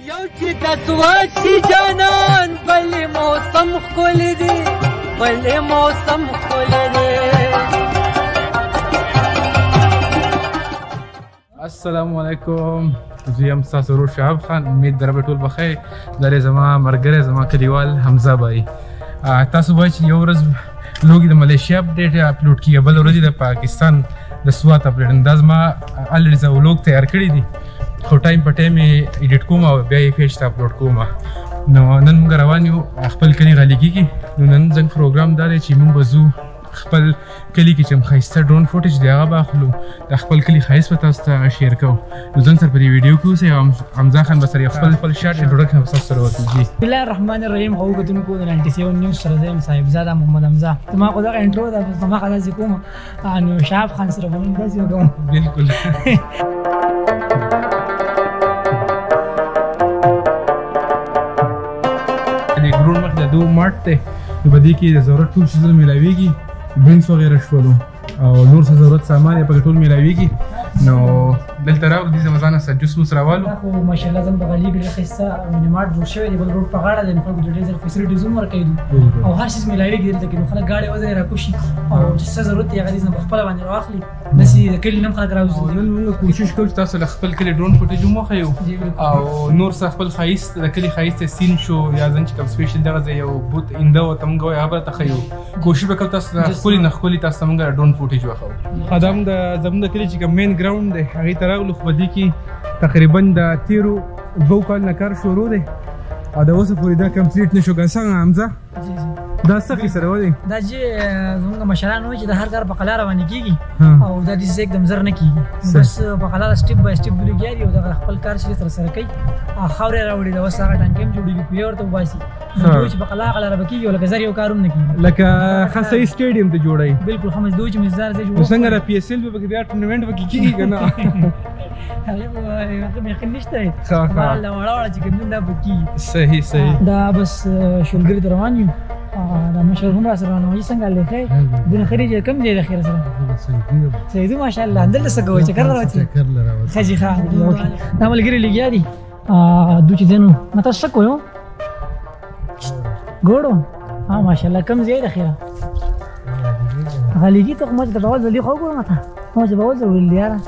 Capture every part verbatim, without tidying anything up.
یو چې تسواشي جانان بل موسم خل دی بل موسم خل دی. السلام علیکم، زه یم ستاسو ورور شهاب خان. امید دربه ټول بخیر. دا دی زما ملګری زما کلیوال حمزه بھائی. تاسو وایئ چې یو ورځ لوګي د ملیشیا اپډیټ اپلوډ کیږي، بل ورځ د پاکستان د سوات اپډیټ. دا زما الریډي زه ولوګ تیار کړی دي، خو ټایم په ټایم یې ایډیټ کوم او بیا یې پیج ته اپلوډ کوم. نو نن موږ روان یو خپل کلي غالي کېږي. نو نن زموږ پروګرام دا دی چې موږ به ځو خپل کلي کې چې کوم ښایسته ډرون فوټیج دی هغه به اخلو، د خپل کلي ښایست به تاسو ته شیر کوو. نو زموږ سره په دې ویډیو کې اوسئ او حمزه خان به سره یو خپل خپل شاټ انټروډکشن به تاسو سره وکړي. بسم الله الرحمن الرحیم. ښه کتونکو د ناینټي سیون نیوز سره زه یم صاحبزاده محمد حمزه. زما خو دغه انټرو ده، بس زما داسې کوم نو شهاب خان سره به نن داسې وکړم. بلکل. د ډرون مخ د دو مارټ دی، نو په دې کې د ضرورت ټول شیزونه میلاویږي، ډرینکس وغیره شولو او نور څه ضرورت سامان یې پکې ټول میلاویږي. نو دلته راغلو، دې زما ځانه سره جوس موس راوالو. خو ماشاءالله زموږ د غالي ډېر ښایسته میني مارټ جوړ شوی دی، بل روډ په غاړه دی، نو خلکو ته ډېر زیات فیسلیټیز هم ورکوي دي او هر شیز میلاویږي دلته کې. نو خلک ګاډۍ وځي راکوشي او چې څه ضرورت یې هغه دې نه په خپله باندې راواخلي. داسې د کلي نه هم خلک راوځي. نن موږ کوشش کوو چې تاسو له خپل کلي ډرون فوټیج هم وښیو او نور څه خپل ښایست د کلي ښایست سین شو یا زن چې کوم سپیشل دغه ځای یو بوت اینده ورته موږ وایو هغه به درته ښیو. کوشش به کوو تاسو ته ښکلي نه ښکلي تاسو ته موږ ډرون فوټیج وښیو. دا هم د زموږ د کلي چې کوم مین ګراونډ دی هغې ته راغلو، خو په دې کې تقریبا د تیرو دوو کالو نه کار شروع دی او د اوسه پورې دا کمپلیټ نه شو. که څنګه حمزه دا څه کیسه راولي؟ دا چې زموږ مشران وایي چې د هر کار په قلاره باندې کېږي او دا داسې एकदम زر نه کېږي، بس په قلاره سټیپ بای سټیپ لګیا دي او دغه خپل کار چې سره سره کوي. خاورې راوړي دا اوس هغه ټانکۍ هم جوړېږي، پویه ورته وباسي، دوی چې په قلاره قلاره به کېږي او لکه زر یو کار هم نه کېږي، لکه ښه صحیح سټیډیم ته جوړوي. بلکل ښه مزدوج چې مزدار ځای جوړوي. څنګه د پي ایس ایل به پکې بیا ټورنمنټ پکې کېږي که نه؟ هغه یقین نشته دی، وړه وړه چې کوم دا به کېږي. صحیح صحیح. دا بس شولګرې ته روان یو، دا مشر هم را سره روان وایي. څنګه هلک ښه دونه ښه دی، کوم ځای دی خیر سره؟ سیدو ماشاءالله. دلته څه کوئ؟ چکر له راوتلي؟ ښه جي ښه. دا ملګري لګیا دي دوی چې دی نو ما تاسو څه کوئ؟ ګوړو ها ماشاءالله. کوم ځای دی خیره؟ غلیګي ته خو ما چې ته به وځلي خو وګوره ما ته ما چې به وځلو یاره.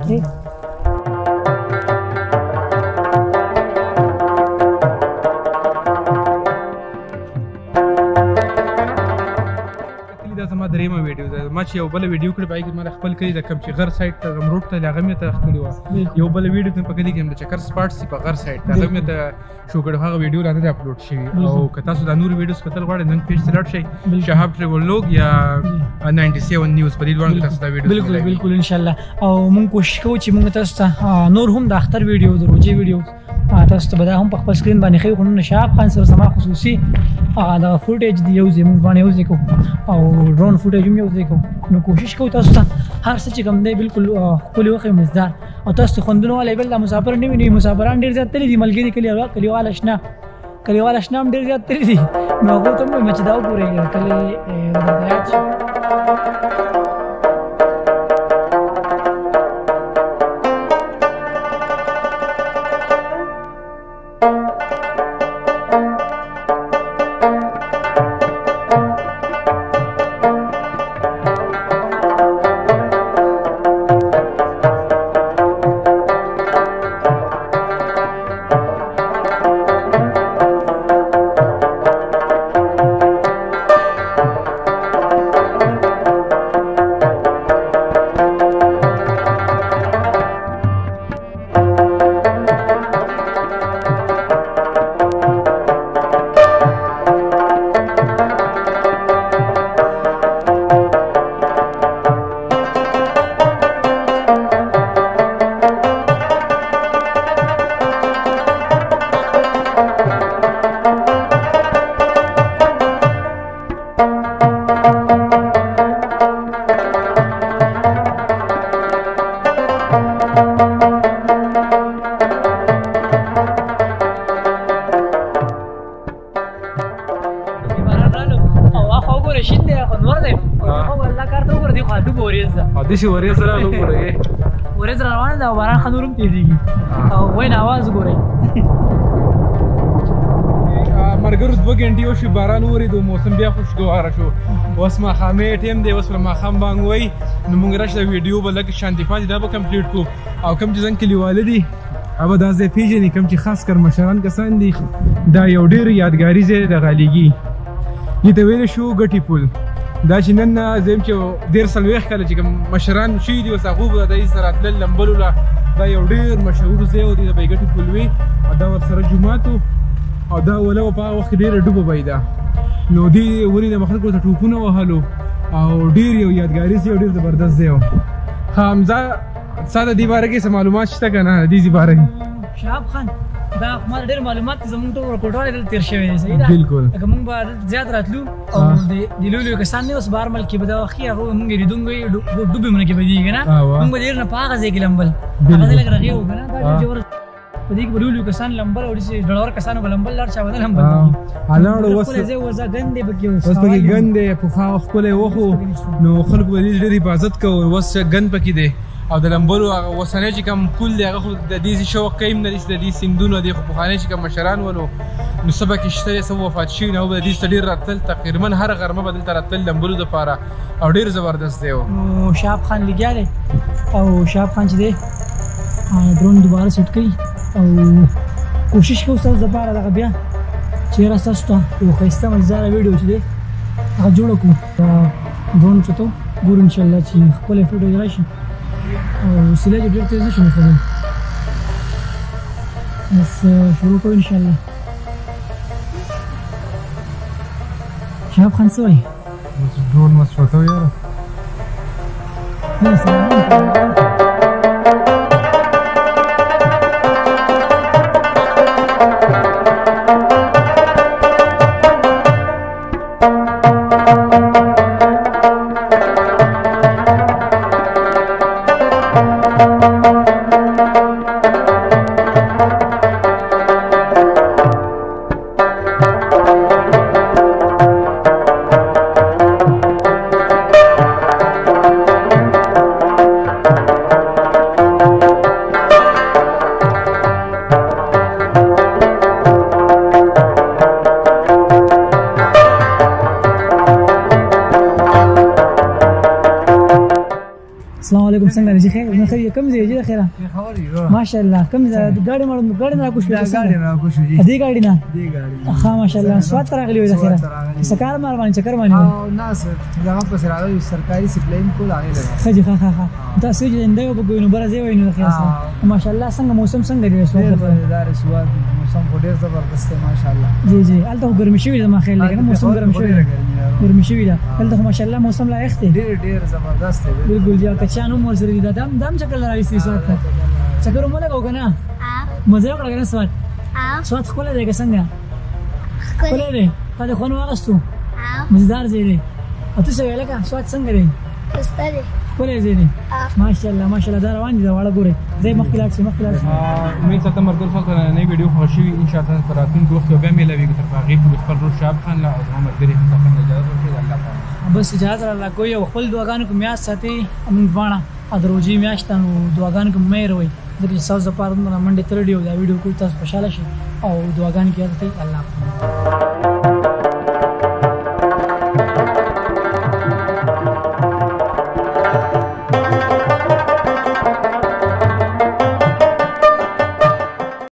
زما درېیمه ویډیو ده. ما چې یو بله ویډیو کړې په هغې کې ما د خپل کلي د کوم چې غر سایډ ته کوم روډ ته د هغه مې ته کړې وه. یو بله ویډیو ته په کلي کې هم د چکر سپاټس دي په غر سایډ ته، هغه مې ته شو کړی، هغه ویډیو لا نه دی اپلوډ شوي. او که تاسو دا نور ویډیوز کتل غواړئ زموږ پیج ته لاړ شئ، شهاب ټریول لوګ یا ناینټي سیون نیوز، په دې دواړو کې تاسو دا ویډیوز بلکل بلکل انشاءالله. او موږ کوشش کوو چې موږ تاسو ته نور هم د اختر ویډیو د روژې ویډیو تاسو ته به دا هم په خپل سکرین باندې ښیو. خو نن شهاب خان سره زما خصوصي دا فوټیج دی یو ځای موږ باندې یو ځای کوو او ډرون فوټیج هم یو ځای کوو. نو کوشش کوو تاسو ته هر څه چې کوم دی بلکل ښکلي وښیو، مزدار او تاسو ته خوندونه والی. بل دا مسافر نه وي، مسافران ډېر زیات تللي دي، ملګري کلیوال اشنا کلیوال اشنا هم ډېر زیات تللي دي. نو هغو ته هم وایم چې دا وګورئ کلي درته یاد شي. داسې وریځ راغله وګورئ، وریځ را روانه ده او باران ښه نور هم تېزېږي او وین اواز وګورئ. اگر دوه غنټې وشي باران وورېدو موسم بیا خوشګواره شو اوس ماښامې ټیم دی اوس پر ماښام بانګ وایي نو موږ راشو د ویډیو به لږ شانتې پاتې دا به کمپلیټ کړو او کوم چې زموږ کلیواله دي هغه دا ځای پېژني کوم چې خاص کر مشران کسان دي دا یو ډېر یادګاري ځای د غالیګي دې ته ویلی شو ګټې پل دا چې نن زم چې ډېر څلوېښت کاله چې کوم مشران شوي دي اوس هغو به د دې سره تلل لمبلو له دا یو ډېر مشهور ځای و دی د بیګټې پل وي او دا ورسره جومات او دا وله به په هغه وخت کې ډېره ډوبه به ده نو دې ورې د خلکو ته ټوپونه وهلو او ډېر یو یادګاري ځای او ډېر زبردست ځای و ښه حمزه ستا د دې باره کې څه معلومات شته که نه د دې ځای باره کې شهاب خان دا ما ډېر معلومات زموږ ټول کوټوالې دلته تېر شوی دی صحیح ده بالکل لکه موږ به دلته زیات راتلو او د لوی لوی کسان دي اوس بهر ملک کې به دا وخت هغه موږ لیدونکي ډوبې کې به دي که نه موږ به ډېر نه په هغه ځای کې لمبل هغه ځای لږ رغې و که نه دا ډېر جوړ په دې کې به لوی لوی کسان لمبل او داسې ډړور کسانو به لمبل لاړ چا به نه لمبل هلاړو اوس ځای ورځه ګند دی پکې اوس اوس پکې ګند دی پخوا ښکلی وخو نو خلکو به دې ډېر حفاظت کوو اوس ګند پکې دی او د لمبلو هغه اوسنی چې کوم پول دی هغه خو د دې شوق کوي هم نه دي چې د دې سیندونه دي خو پخواني چې کوم مشران ولو نو څه پکې شته دی څه وفات شوي نو به د دې څخه ډېر راتلل تقریبا هره غرمه به دلته راتلل لمبلو دپاره او ډېر زبردست دی نو شهاب خان لګیا دی او شهاب خان چې دی ډرون دوباره سیټ کوي او کوشش کوو ستاسو دپاره دغه بیا چېرې ستاسو ته یو ښایسته مزداره ویډیو چې دی هغه جوړه کړو ډرون چې ته ګورو انشاءالله چې ښکلی فوټیج راشي او سیلای ډېر تېز نه شو نښللی بس شروع کوو انشاءالله شهاب خان څه وایي ډرون مصفته و یاره نه سلام السلام علیکم څنګه دی خیر نه خیر کوم ځای دی خیره ماشاءالله کوم ځای ګاډي مړ ګاډي نه کوشش ګاډي نه کوشش دي دې ګاډي نه دې ګاډي ښه ماشاءالله سوات راغلی وي خیره سکار مار باندې چکر باندې او ناس دغه په سره راځي سرکاري سپلاین کول هغه لګا خجي ښه ښه ښه تاسو چې انده یو بګوینو بر ځای وینو خیر سره ماشاءالله څنګه موسم څنګه دی سوات دار سوات موسم ډېر زبردست دی ماشاءالله جی جی الته ګرمي شوی ده ما خیال لګنه موسم ګرم شوی ګرمي شوی ده الته ماشاءالله موسم لایق دی ډېر ډېر زبردست دی بالکل جا کچانو مور سره دی دم دم چکر راويستي سوات ته چکر مو لګاو کنه مزه وکړه کنه سوات سوات خپل دی که څنګه خپل دی کله خون واغستو مزدار زی دی او ته څه ویل کا سوات څنګه دی استاد خپل زی دی ماشاءالله ماشاءالله دا روان دي دا واړه ګوره زي مخکلات شي مخکلات امید ساتم مرګ خلک نه ویډیو خوشي ان شاء الله تر راتلونکي وخت بیا ملوي تر هغه په خپل روح شاب خان لا او محمد دري خان اجازه ورکړي الله تعالی بس اجازه الله کوئی خپل دعاګانو کو میاش ساتي امون باڼه ادروجي میاشتانو دعاګانو کو مې روي د ساوز لپاره منډه تر ډیو دا ویډیو کو تاسو خوشاله شي او دعاګان کیږي الله